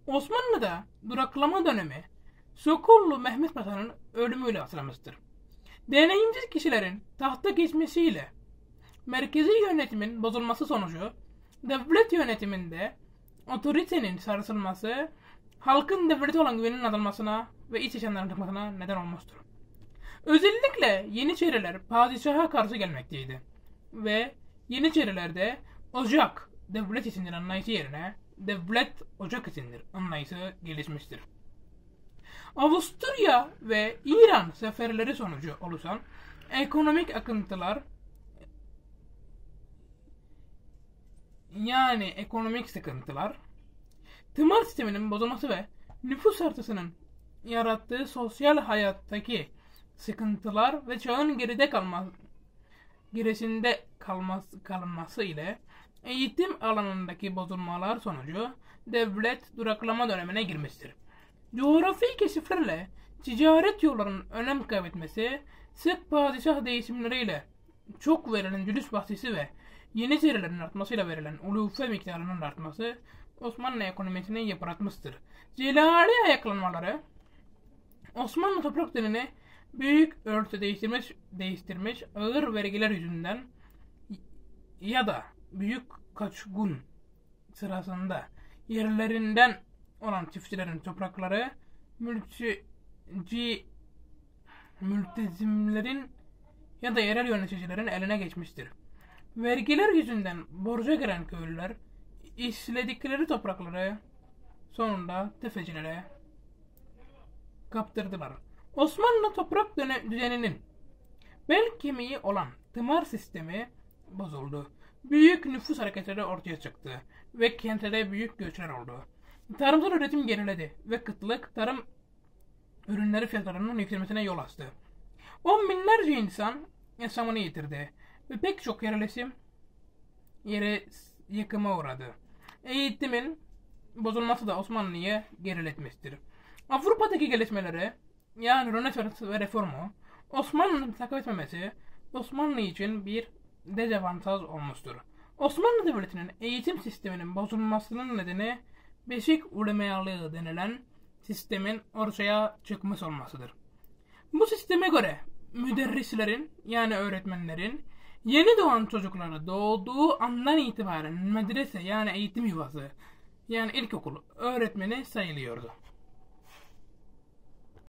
Osmanlı'da duraklama dönemi Sokollu Mehmet Paşa'nın ölümüyle başlamıştır. Deneyimsiz kişilerin tahta geçmesiyle merkezi yönetimin bozulması sonucu devlet yönetiminde otoritenin sarsılması halkın devlete olan güveninin azalmasına ve iç isyanların çıkmasına neden olmuştur. Özellikle Yeniçeriler padişaha karşı gelmekteydi ve Yeniçerilerde ocak devlet içindir anlayışı yerine devlet ocak içindir anlayışı gelişmiştir. Avusturya ve İran seferleri sonucu oluşan ekonomik akıntılar yani ekonomik sıkıntılar, tımar sisteminin bozulması ve nüfus artışının yarattığı sosyal hayattaki sıkıntılar ve çağın gerisinde kalması ile eğitim alanındaki bozulmalar sonucu devlet duraklama dönemine girmiştir. Coğrafi keşiflerle ticaret yollarının önem kaybetmesi, sık padişah değişimleriyle çok verilen cülüs bahçesi ve Yeniçerilerin artmasıyla verilen ulufe miktarının artması Osmanlı ekonomisini yıpratmıştır. Celali ayaklanmaları Osmanlı toprak düzenini büyük ölçüde değiştirmiş ağır vergiler yüzünden ya da büyük kaçgun sırasında yerlerinden olan çiftçilerin toprakları mültezimlerin ya da yerel yöneticilerin eline geçmiştir. Vergiler yüzünden borca giren köylüler işledikleri toprakları sonunda tefecilere kaptırdılar. Osmanlı toprak düzeninin bel kemiği olan tımar sistemi bozuldu. Büyük nüfus hareketleri ortaya çıktı ve kentlere büyük göçler oldu. Tarımsal üretim geriledi ve kıtlık tarım ürünleri fiyatlarının yükselmesine yol açtı. On binlerce insan yaşamını yitirdi ve pek çok yerleşim yeri yıkıma uğradı. Eğitimin bozulması da Osmanlı'yı geriletmiştir. Avrupa'daki gelişmeleri yani Rönesans ve reformu Osmanlı'nın takip etmemesi Osmanlı için bir dezavantaj olmuştur. Osmanlı Devleti'nin eğitim sisteminin bozulmasının nedeni beşik ulemalığı denilen sistemin ortaya çıkmış olmasıdır. Bu sisteme göre müderrislerin yani öğretmenlerin yeni doğan çocukları doğduğu andan itibaren medrese yani eğitim yuvası yani ilkokul öğretmeni sayılıyordu.